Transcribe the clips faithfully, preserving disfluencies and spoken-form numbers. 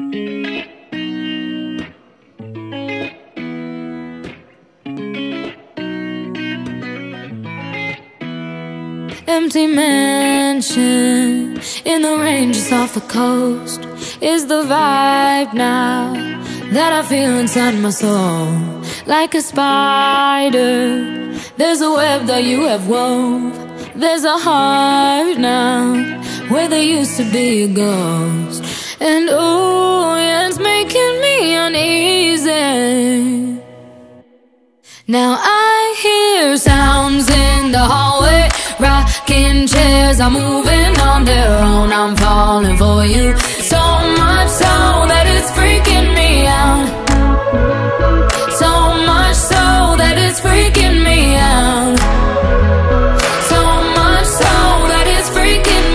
Empty mansion in the rain just off the coast is the vibe now that I feel inside my soul. Like a spider, there's a web that you have wove. There's a heart now where there used to be a ghost. And oh, yeah, it's making me uneasy. Now I hear sounds in the hallway, rocking chairs are moving on their own. I'm falling for you, so much so that it's freaking me out. So much so that it's freaking me out. So much so that it's freaking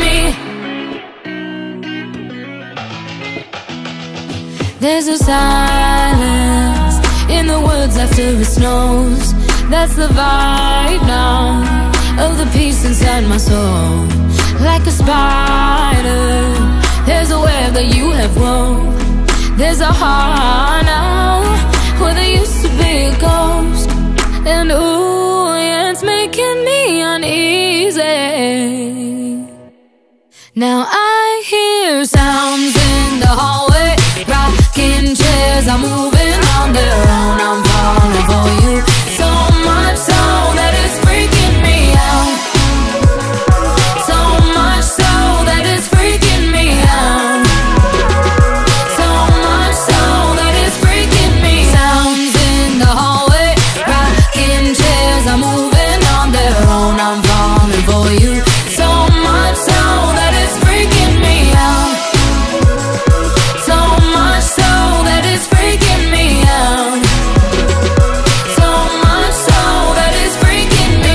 me. There's a silence in the woods after it snows. That's the vibe now of the peace inside my soul. Like a spider, there's a web that you have wove. There's a heart now where there used to be a ghost. And ooh, yeah, it's making me uneasy. Now I hear sounds in the hallway, rocking chairs are moving on their own. I'm falling for you, so much so that it's freaking me out. So much so that it's freaking me out. So much so that it's freaking me. Sounds in the hallway, rocking chairs are moving on their own. I'm falling for you, so much so that it's freaking me out. So much so that it's freaking me out. So much so that it's freaking me.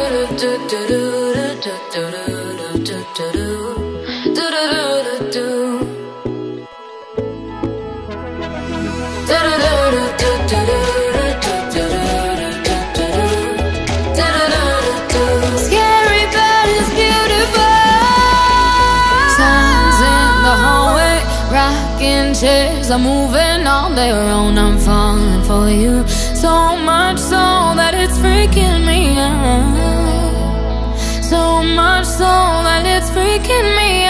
Scary but it's beautiful. Sounds in the hallway, rocking chairs are moving on their own. I'm falling for you, so much so that it's freaking me out. So much so that it's freaking me out.